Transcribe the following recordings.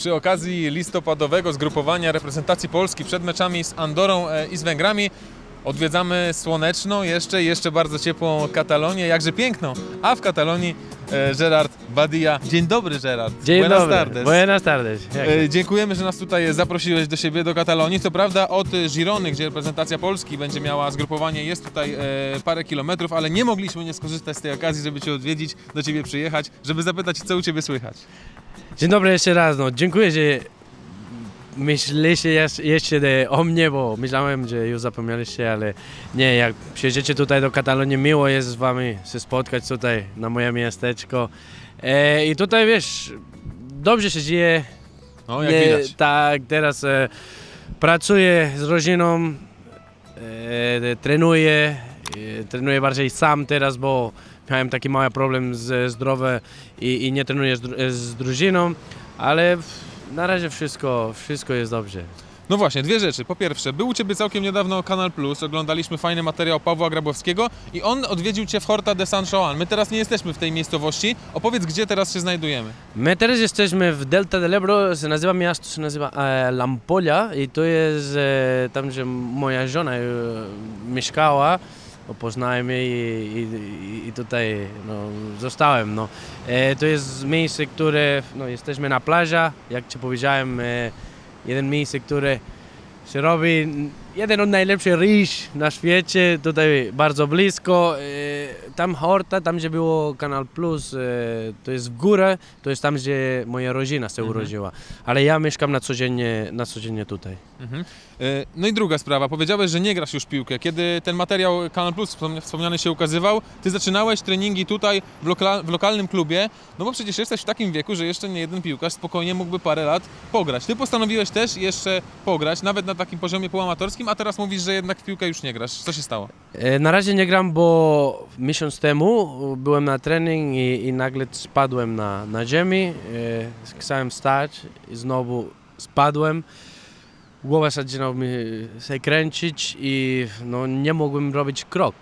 Przy okazji listopadowego zgrupowania reprezentacji Polski przed meczami z Andorą i z Węgrami odwiedzamy słoneczną, jeszcze bardzo ciepłą Katalonię, jakże piękną, a w Katalonii Gerard Badia. Dzień dobry, Gerard. Dzień Buenas dobry. tardes. Buenas tardes. Dziękujemy, że nas tutaj zaprosiłeś do siebie, do Katalonii. Co prawda od Girony, gdzie reprezentacja Polski będzie miała zgrupowanie, jest tutaj parę kilometrów, ale nie mogliśmy nie skorzystać z tej okazji, żeby Cię odwiedzić, do Ciebie przyjechać, żeby zapytać, co u Ciebie słychać. Dzień dobry jeszcze raz. No, dziękuję, że myślicie jeszcze o mnie, bo myślałem, że już zapomnieliście, ale nie, jak przyjedziecie tutaj do Katalonii, miło jest z Wami się spotkać tutaj na moje miasteczko. I tutaj, wiesz, dobrze się dzieje. No, jak widać. Tak, teraz pracuję z rodziną, trenuję bardziej sam teraz, bo miałem taki mały problem ze zdrowiem i nie trenuję z drużyną, ale na razie wszystko jest dobrze. No właśnie, dwie rzeczy. Po pierwsze, był u Ciebie całkiem niedawno Kanal Plus, oglądaliśmy fajny materiał Pawła Grabowskiego i on odwiedził Cię w Horta de San Joan. My teraz nie jesteśmy w tej miejscowości. Opowiedz, gdzie teraz się znajdujemy. My teraz jesteśmy w Delta del Ebro, miasto się nazywa Lampolla i to jest tam, gdzie moja żona mieszkała. Poznałem jej i tutaj zostałem. No. To jest miejsce, które, jesteśmy na plaży, jak Ci powiedziałem, jeden miejsce, które się robi, jeden od najlepszych ryż na świecie, tutaj bardzo blisko. Tam Horta, tam gdzie było Kanal Plus, to jest w górę, to jest tam, gdzie moja rodzina się urodziła. Ale ja mieszkam na codziennie tutaj. No i druga sprawa, powiedziałeś, że nie grasz już w piłkę. Kiedy ten materiał Kanal Plus wspomniany się ukazywał, Ty zaczynałeś treningi tutaj w lokalnym klubie, no bo przecież jesteś w takim wieku, że jeszcze nie jeden piłkarz spokojnie mógłby parę lat pograć. Ty postanowiłeś też jeszcze pograć, nawet na takim poziomie półamatorskim, a teraz mówisz, że jednak w piłkę już nie grasz. Co się stało? Na razie nie gram, bo miesiąc temu byłem na trening i nagle spadłem na ziemi. Chciałem stać i znowu spadłem. Głowa zaczynała mi się kręcić i nie mogłem robić krok.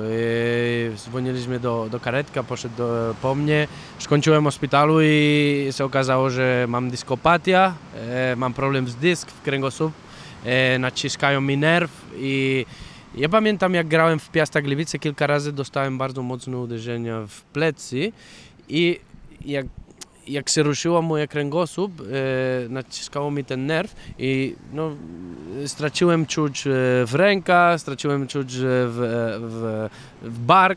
Dzwoniliśmy do karetka, poszedł po mnie. Skończyłem w szpitalu i się okazało, że mam dyskopatię, mam problem z dysk w kręgosłup, naciskają mi nerw i ja pamiętam, jak grałem w Piasta Gliwice, kilka razy dostałem bardzo mocne uderzenia w plecy i jak się ruszyło moje kręgosłup, naciskało mi ten nerw i straciłem czuć w rękach, straciłem czuć w bark,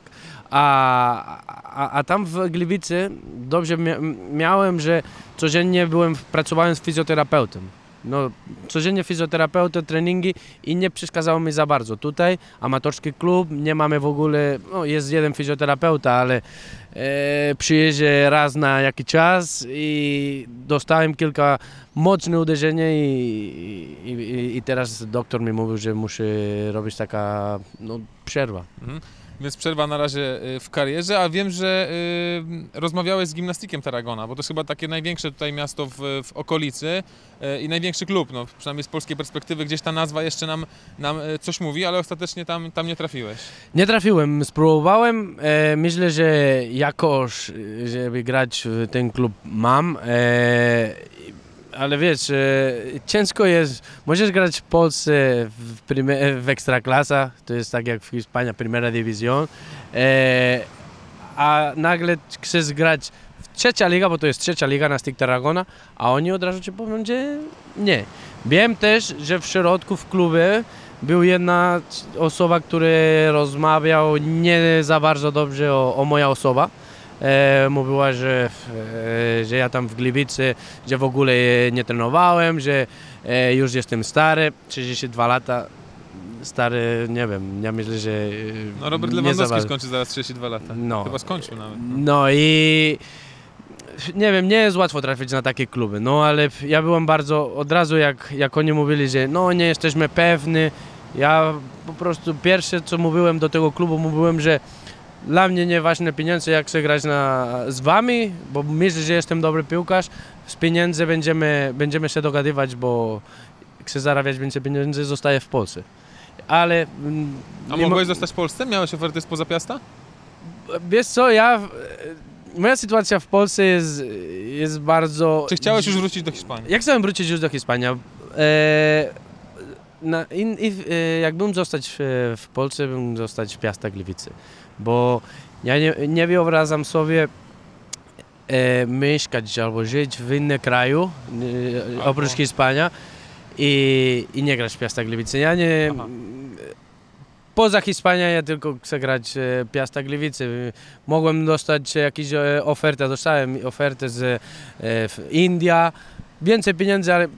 a tam w Gliwicy dobrze miałem, że codziennie pracowałem z fizjoterapeutą. Codziennie fizjoterapeuta, treningi i nie przeszkadzało mi za bardzo. Tutaj amatorski klub, nie mamy w ogóle, jest jeden fizjoterapeuta, ale przyjedzie raz na jakiś czas i dostałem kilka mocnych uderzeń i teraz doktor mi mówił, że muszę robić taka przerwa. Więc przerwa na razie w karierze, a wiem, że rozmawiałeś z Gimnastikiem Tarragona, bo to jest chyba takie największe tutaj miasto w okolicy i największy klub, przynajmniej z polskiej perspektywy, gdzieś ta nazwa jeszcze nam coś mówi, ale ostatecznie tam nie trafiłeś. Nie trafiłem, spróbowałem, myślę, że jakoś, żeby grać w ten klub mam, ale wiesz, ciężko jest, możesz grać w Polsce w Ekstraklasa, to jest tak jak w Hiszpanii, Primera División, a nagle chcesz grać w trzecia liga, bo to jest trzecia liga na Stick Tarragona, a oni od razu ci powiedzą, że nie. Wiem też, że w środku w klubie był jedna osoba, która rozmawiał nie za bardzo dobrze o moja osoba. Mówiła, że ja tam w Gliwicy, że w ogóle nie trenowałem, że już jestem stary, 32 lata, stary, nie wiem, ja myślę, że Robert Lewandowski skończy zaraz 32 lata, chyba skończył nawet. I nie wiem, nie jest łatwo trafić na takie kluby, ale ja byłem bardzo, od razu jak oni mówili, że nie jesteśmy pewni, ja po prostu pierwsze co mówiłem do tego klubu, mówiłem, że dla mnie nie ważne pieniądze, jak chcę grać z Wami, bo myślę, że jestem dobry piłkarz. Z pieniędzy będziemy się dogadywać, bo chcę zarabiać więcej pieniędzy, zostaję w Polsce. Ale... A mogłeś zostać w Polsce? Miałeś oferty spoza Piasta? Wiesz co, ja moja sytuacja w Polsce jest bardzo... Czy chciałeś już wrócić do Hiszpanii? Jak chciałem wrócić już do Hiszpanii, jakbym zostać w Polsce, bym zostać w Piasta Gliwice, bo ja nie wyobrażam sobie mieszkać albo żyć w innym kraju, oprócz Hiszpania i nie grać w Piasta Gliwice. Ja nie... Aha. Poza Hiszpanią ja tylko chcę grać Piasta Gliwice. Mogłem dostać jakieś ofertę, dostałem ofertę z India, więcej pieniędzy, ale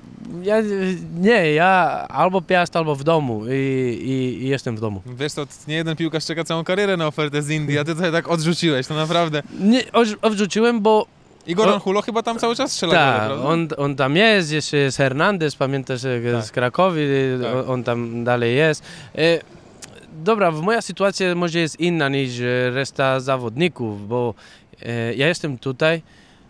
ja albo Piast, albo w domu i jestem w domu. Wiesz, to nie jeden piłkarz czeka całą karierę na ofertę z Indii, a ty tutaj tak odrzuciłeś, to naprawdę. Nie, odrzuciłem, bo... Igor Angulo chyba tam cały czas strzela Tak, gole, prawda? on tam jest, jeszcze jest Hernandez, pamiętasz, z Krakowi, Tak. on tam dalej jest. Dobra, moja sytuacja może jest inna niż reszta zawodników, bo ja jestem tutaj,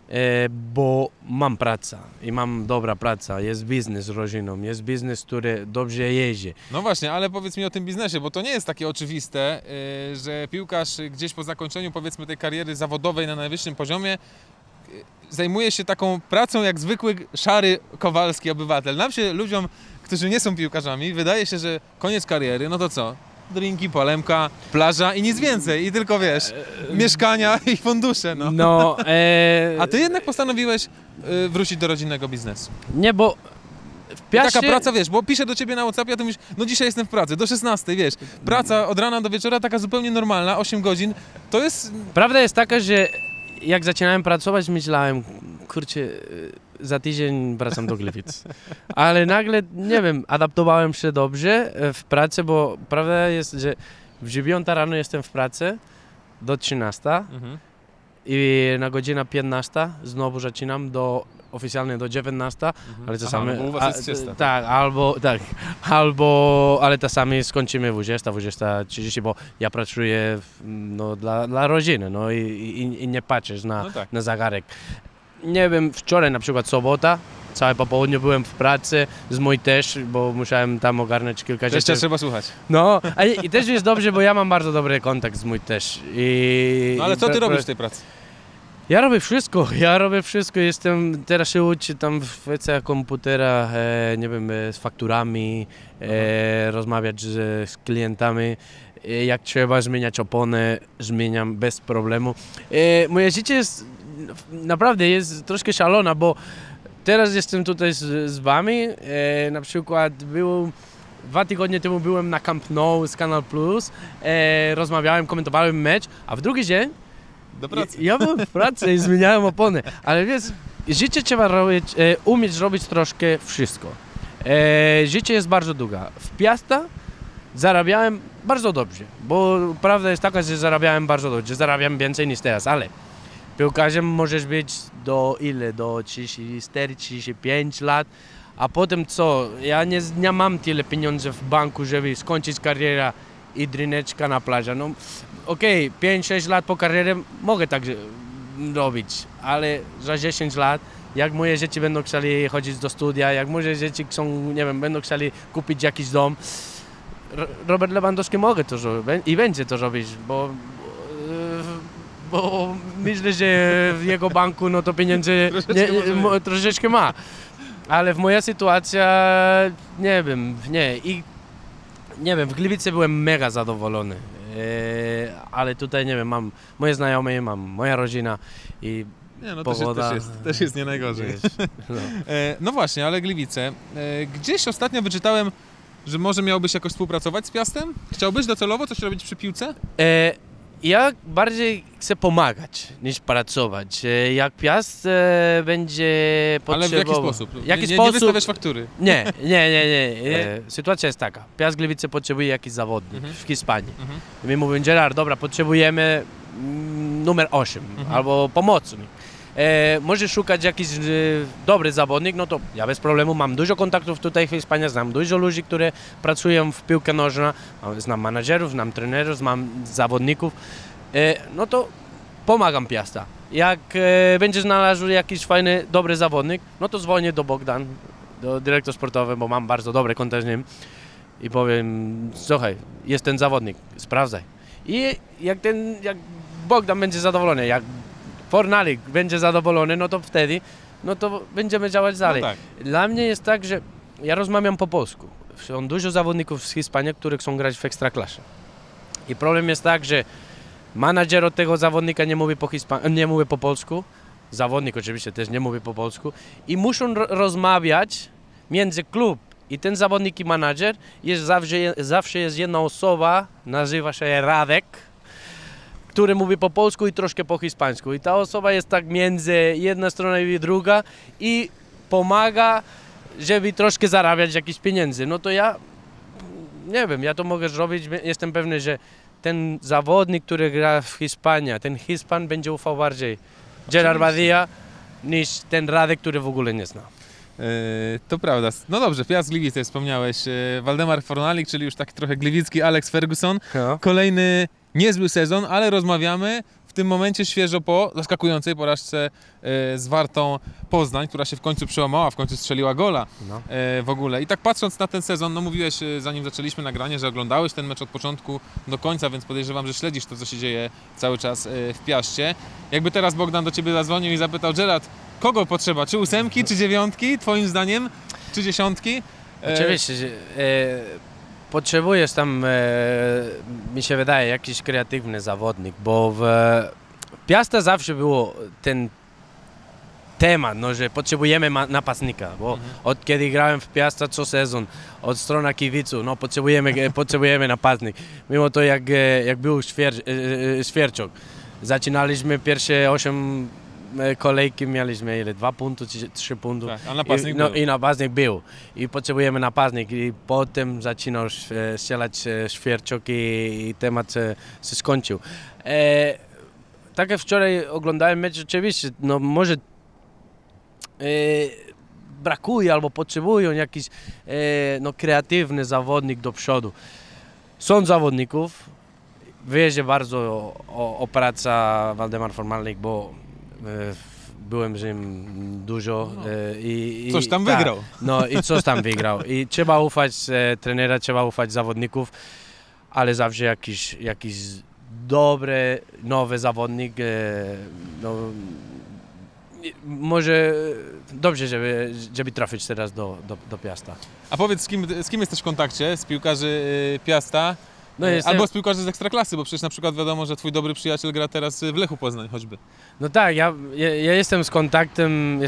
bo mam pracę i mam dobra praca, jest biznes z rodziną, jest biznes, który dobrze jedzie. No właśnie, ale powiedz mi o tym biznesie, bo to nie jest takie oczywiste, że piłkarz gdzieś po zakończeniu, powiedzmy, tej kariery zawodowej na najwyższym poziomie zajmuje się taką pracą jak zwykły szary kowalski obywatel. Nam się, ludziom, którzy nie są piłkarzami, wydaje się, że koniec kariery, no to co? Drinki, polemka, plaża i nic więcej. I tylko, wiesz, mieszkania i fundusze, no. A ty jednak postanowiłeś wrócić do rodzinnego biznesu. Nie, bo w Piaście... Taka praca, wiesz, bo piszę do ciebie na WhatsAppie, a ty mówisz, no dzisiaj jestem w pracy, do 16, wiesz. Praca od rana do wieczora, taka zupełnie normalna, 8 godzin, to jest... Prawda jest taka, że jak zaczynałem pracować, myślałem, kurczę, za tydzień wracam do Gliwic. Ale nagle, nie wiem, adaptowałem się dobrze w pracy, bo prawda jest, że w 9 rano jestem w pracy do 13 i na godzinę 15 znowu zaczynam oficjalnie do 19, ale czasami... Aha, no bo u was jest siesta. Tak, ale czasami skończymy 20, 20:30, bo ja pracuję dla rodziny, no i nie patrzysz No tak. na zegarek. Nie wiem, wczoraj na przykład sobota, całe popołudnie byłem w pracy, z mój też, bo musiałem tam ogarnąć kilka Jeszcze rzeczy. trzeba słuchać. No, i też jest dobrze, bo ja mam bardzo dobry kontakt z mój też. No ale co ty robisz w tej pracy? Ja robię wszystko, jestem, teraz się uczę tam w wersji komputera, nie wiem, z fakturami, rozmawiać z klientami, jak trzeba zmieniać opony, zmieniam bez problemu. Moje życie jest, naprawdę jest troszkę szalona, bo teraz jestem tutaj z wami, na przykład 2 tygodnie temu byłem na Camp Nou z Canal Plus, rozmawiałem, komentowałem mecz, a w drugi dzień Do pracy. ja byłem w pracy i zmieniałem opony, ale wiesz, życie trzeba robić, umieć robić troszkę wszystko. Życie jest bardzo długie. W Piasta zarabiałem bardzo dobrze, bo prawda jest taka, że zarabiałem bardzo dobrze, zarabiam więcej niż teraz, ale piłkarzem możesz być do ile? Do 34, 35 lat, a potem co? Ja nie mam tyle pieniędzy w banku, żeby skończyć karierę i drineczka na plaży. No, okej, 5-6 lat po karierze mogę tak robić, ale za 10 lat, jak moje dzieci będą chcieli chodzić do studia, jak moje dzieci chcą, nie wiem, będą chcieli kupić jakiś dom, Robert Lewandowski może to zrobić i będzie to robić, bo myślę, że w jego banku no to pieniędzy troszeczkę ma. Ale w moja sytuacja, nie wiem, w Gliwice byłem mega zadowolony, ale tutaj, nie wiem, mam moje znajome, mam moja rodzina i Nie, no pogoda... też jest nie najgorzej. No. No właśnie, ale Gliwice. Gdzieś ostatnio wyczytałem, że może miałbyś jakoś współpracować z Piastem? Chciałbyś docelowo coś robić przy piłce? Ja bardziej chcę pomagać niż pracować. Jak Piast będzie potrzebował... Ale w jaki sposób? Jaki nie sposób? wystawiasz faktury. Nie. Sytuacja jest taka. Piast Gliwice potrzebuje jakiś zawodnik w Hiszpanii. I my mówimy, Gerard, dobra, potrzebujemy numer 8 albo pomocnik. Możesz szukać jakiś dobry zawodnik, no to ja bez problemu mam dużo kontaktów tutaj w Hiszpanii, znam dużo ludzi, którzy pracują w piłkę nożną, znam menadżerów, znam trenerów, znam zawodników, no to pomagam Piasta. Jak będzie znalazł jakiś fajny, dobry zawodnik, no to dzwonię do Bogdan, do dyrektor sportowy, bo mam bardzo dobry kontakt z nim i powiem, słuchaj, jest ten zawodnik, sprawdzaj. I jak Bogdan będzie zadowolony, jak Fornalik będzie zadowolony, no to wtedy no to będziemy działać dalej. No tak. Dla mnie jest tak, że ja rozmawiam po polsku. Są dużo zawodników z Hiszpanii, którzy chcą grać w Ekstraklasie. I problem jest tak, że menadżer od tego zawodnika nie mówi po polsku. Zawodnik oczywiście też nie mówi po polsku. I muszą rozmawiać między klub i ten zawodnik i menadżer. Zawsze jest jedna osoba, nazywa się Radek, który mówi po polsku i troszkę po hiszpańsku. I ta osoba jest tak między jedna strona i druga i pomaga, żeby troszkę zarabiać jakieś pieniędzy. No to ja nie wiem, ja to mogę zrobić. Jestem pewny, że ten zawodnik, który gra w Hiszpanii, ten Hiszpan będzie ufał bardziej Gerard Badia niż ten Radek, który w ogóle nie zna. To prawda. No dobrze, Piast Gliwice wspomniałeś. Waldemar Fornalik, czyli już taki trochę gliwicki Alex Ferguson. No. Kolejny niezły sezon, ale rozmawiamy w tym momencie świeżo po zaskakującej porażce z Wartą Poznań, która się w końcu przełamała, w końcu strzeliła gola No. w ogóle. I tak patrząc na ten sezon, no mówiłeś zanim zaczęliśmy nagranie, że oglądałeś ten mecz od początku do końca, więc podejrzewam, że śledzisz to, co się dzieje cały czas w Piaście. Jakby teraz Bogdan do Ciebie zadzwonił i zapytał: Gerard, kogo potrzeba? Czy 8, czy 9, twoim zdaniem? Czy 10? Oczywiście, że potrzebujesz tam, mi się wydaje, jakiś kreatywny zawodnik, bo w Piasta zawsze było ten temat, no, że potrzebujemy napastnika, bo od kiedy grałem w Piasta co sezon, od strony kibiców, no potrzebujemy napastnik. Mimo to jak był Świerczok, zaczynaliśmy pierwsze 8 kolejki, mieliśmy ile? 2 punkty, 3 punkty. Tak, a napastnik był. I napastnik był. I potrzebujemy napastnik. I potem zaczynał strzelać Świerczok i temat się skończył. Tak jak wczoraj oglądałem mecz, oczywiście, no może brakuje albo potrzebują jakiś no, kreatywny zawodnik do przodu. Są zawodników, wierzę bardzo o praca Waldemar Fornalik, bo byłem z nim dużo. No. I Coś tam tak, wygrał. No i coś tam wygrał. I trzeba ufać trenera, trzeba ufać zawodników, ale zawsze jakiś dobry, nowy zawodnik, no, może dobrze, żeby trafić teraz do Piasta. A powiedz, z kim jesteś w kontakcie? Z piłkarzy Piasta? No, Albo z piłkarzy z Ekstraklasy, bo przecież na przykład wiadomo, że twój dobry przyjaciel gra teraz w Lechu Poznań choćby. No tak, ja jestem z kontaktem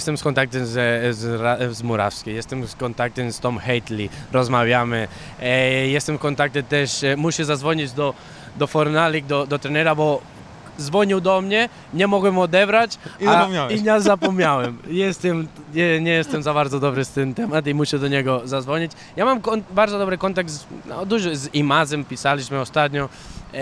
z Murawskiej, jestem z kontaktem z Tom Hately, rozmawiamy. Jestem w kontakcie też, muszę zadzwonić do Fornalik, do trenera, bo dzwonił do mnie, nie mogłem odebrać i nie zapomniałem. Nie jestem za bardzo dobry z tym tematem i muszę do niego zadzwonić. Ja mam bardzo dobry kontakt z Imazem, pisaliśmy ostatnio,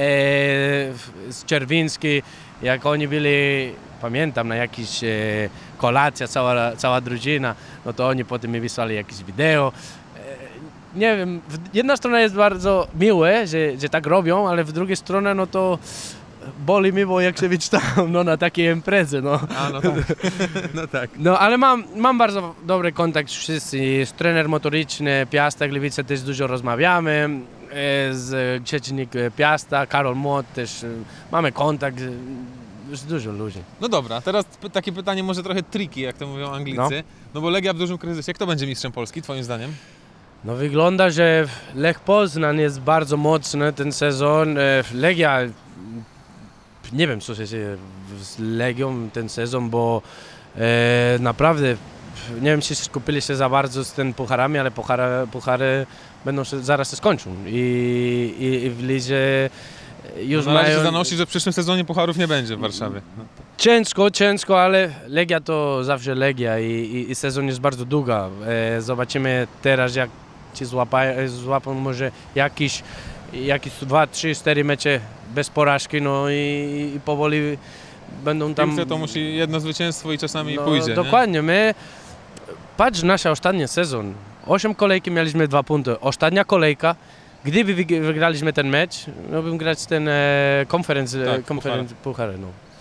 z Czerwiński, jak oni byli, pamiętam, na jakiejś kolacja, cała drużyna, no to oni potem mi wysłali jakieś wideo. Nie wiem, jedna strona jest bardzo miłe, że tak robią, ale w drugiej stronie no to boli mi, bo jak się wyczytałem na takiej imprezie, no. A, no tak. No tak. No, ale mam bardzo dobry kontakt z wszyscy, z trener motoryczny Piasta Gliwice też dużo rozmawiamy, z przeciwnik Piasta, Karol Młot też mamy kontakt z dużo ludzi. No dobra, teraz takie pytanie może trochę tricky, jak to mówią Anglicy, no bo Legia w dużym kryzysie. Kto będzie mistrzem Polski, twoim zdaniem? No wygląda, że Lech Poznań jest bardzo mocny ten sezon. Legia, nie wiem co się dzieje z Legią ten sezon, bo naprawdę nie wiem, czy skupili się za bardzo z tym pucharami, ale puchary będą zaraz się skończą i w lidze już no, mają... się zanosi, że w przyszłym sezonie pucharów nie będzie w Warszawie. No. Ciężko, ale Legia to zawsze Legia i sezon jest bardzo długa. Zobaczymy teraz, jak ci złapią może jakieś 2, 3, 4 mecze bez porażki, no i powoli będą tam... Piłce to musi jedno zwycięstwo i czasami pójdzie, dokładnie, nie? Patrz nasz ostatni sezon, 8 kolejki mieliśmy 2 punkty, ostatnia kolejka, gdyby wygraliśmy ten mecz, no bym grać ten konferenc puchary, no.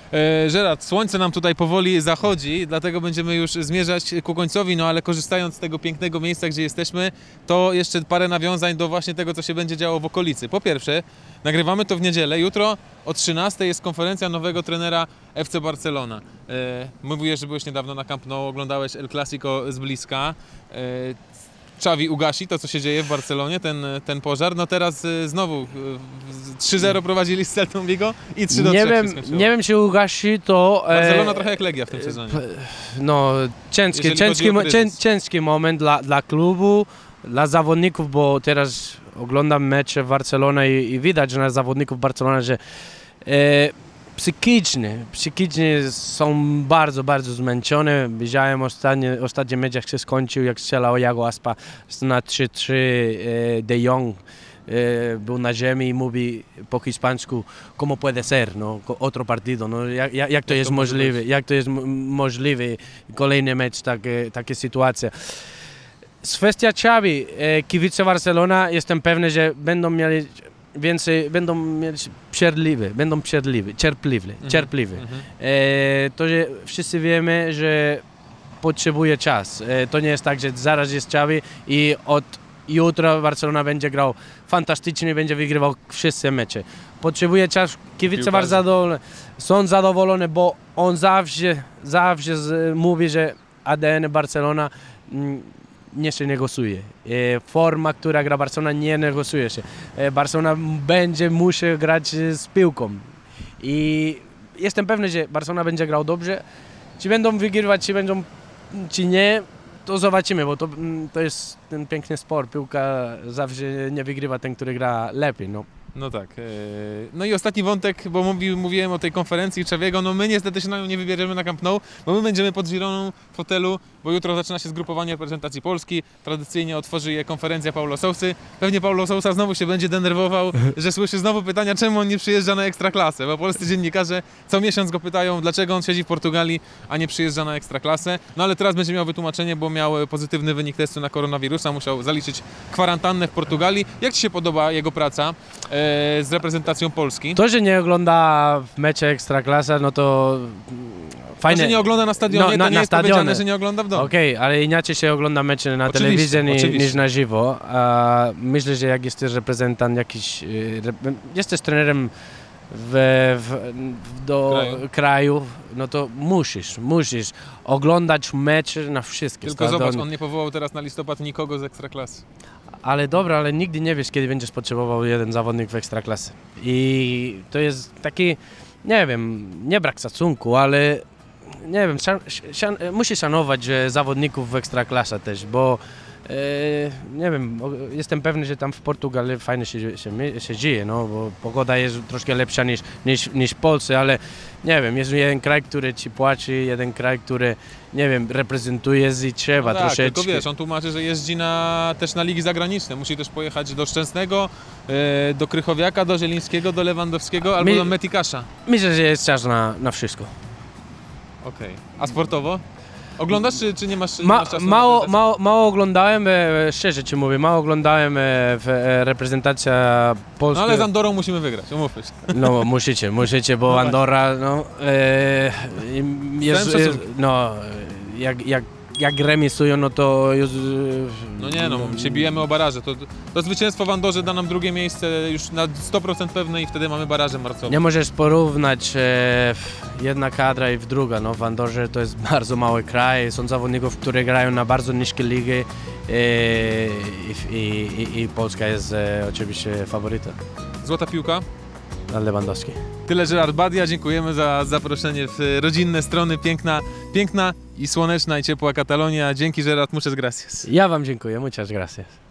Gerard, słońce nam tutaj powoli zachodzi, dlatego będziemy już zmierzać ku końcowi, no ale korzystając z tego pięknego miejsca, gdzie jesteśmy, to jeszcze parę nawiązań do właśnie tego, co się będzie działo w okolicy. Po pierwsze, nagrywamy to w niedzielę, jutro o 13:00 jest konferencja nowego trenera FC Barcelona. Mówiłeś, że byłeś niedawno na Camp Nou, oglądałeś El Clasico z bliska. Xavi ugasi to, co się dzieje w Barcelonie, ten pożar. No teraz znowu 3-0 prowadzili z Celtą Vigo i 3-3 się skończyło. Nie wiem, czy ugasi to... Barcelona trochę jak Legia w tym sezonie. No, ciężki moment dla klubu, dla zawodników, bo teraz oglądam mecze Barcelona i widać na zawodników Barcelona, że psychicznie są bardzo zmęczone. Widziałem ostatni mecz, jak się skończył, jak strzelał Iago Aspa na 3-3, De Jong był na ziemi i mówi po hiszpańsku como puede ser, no, otro partido, no, jak to jest możliwe, kolejny mecz, takie sytuacje. Z kwestia Xavi, kibice Barcelona, jestem pewny, że będą mieli cierpliwi. To, że wszyscy wiemy, że potrzebuje czas. To nie jest tak, że zaraz jest Xavi i od jutra Barcelona będzie grał fantastycznie, będzie wygrywał wszystkie mecze. Potrzebuje czas, kibice są zadowolone, bo on zawsze mówi, że ADN Barcelona nie się negocjuje. Forma, która gra Barcelona, nie negocjuje się. Barcelona musi grać z piłką. I jestem pewny, że Barcelona będzie grał dobrze. Czy będą wygrywać, czy nie, to zobaczymy, bo to jest ten piękny sport. Piłka zawsze nie wygrywa ten, który gra lepiej. No tak. No i ostatni wątek, bo mówiłem o tej konferencji Xaviego, no my niestety się na nią nie wybierzemy na Camp Nou, bo my będziemy pod Gironą w hotelu, bo jutro zaczyna się zgrupowanie reprezentacji Polski, tradycyjnie otworzy je konferencja Paulo Sousy. Pewnie Paulo Sousa znowu się będzie denerwował, że słyszy znowu pytania, czemu on nie przyjeżdża na Ekstraklasę, bo polscy dziennikarze co miesiąc go pytają, dlaczego on siedzi w Portugalii, a nie przyjeżdża na Ekstraklasę. No ale teraz będzie miał wytłumaczenie, bo miał pozytywny wynik testu na koronawirusa, musiał zaliczyć kwarantannę w Portugalii. Jak Ci się podoba jego praca z reprezentacją Polski? To, że nie ogląda mecze Ekstraklasa, no to fajne. To, że nie ogląda na stadionie, to nie jest powiedziane, że nie ogląda w domu. Okej, ale inaczej się ogląda mecze na telewizji niż na żywo. Myślę, że jak jesteś reprezentant jakiś, jesteś trenerem do kraju, no to musisz oglądać mecze na wszystkie Tylko stadiony. Zobacz, on nie powołał teraz na listopad nikogo z Ekstraklasy. Ale dobra, ale nigdy nie wiesz, kiedy będziesz potrzebował jeden zawodnik w Ekstraklasy. I to jest taki, nie wiem, nie brak szacunku, ale nie wiem, musi szanować zawodników w Ekstraklasa też, bo nie wiem, jestem pewny, że tam w Portugalii fajnie się żyje, no, bo pogoda jest troszkę lepsza niż w Polsce, ale nie wiem, jest jeden kraj, który ci płaci, jeden kraj, który, nie wiem, reprezentuje i trzeba no tak, troszeczkę. Tylko wiesz, on tłumaczy, że jeździ też na ligi zagraniczne, musi też pojechać do Szczęsnego, do Krychowiaka, do Zielińskiego, do Lewandowskiego albo do Metikasza. Myślę, że jest czas na wszystko. Okej. A sportowo? Oglądasz, czy nie masz czasu? Mało oglądałem, szczerze ci mówię, mało oglądałem reprezentacja Polski. No ale z Andorą musimy wygrać, umówmy się. No musicie, bo no Andora, no, jak remisują, no to już... No nie no, się bijemy o baraże. To zwycięstwo w Andorze da nam drugie miejsce już na 100% pewne i wtedy mamy baraże marcowe. Nie możesz porównać jedna kadra i druga. No, w Andorze to jest bardzo mały kraj, są zawodników, którzy grają na bardzo niskie ligi i Polska jest oczywiście faworyta. Złota piłka? Lewandowski. Tyle Gerard Badia, dziękujemy za zaproszenie w rodzinne strony. Piękna i słoneczna i ciepła Katalonia. Dzięki Gerard, muchas gracias. Ja wam dziękuję, muchas gracias.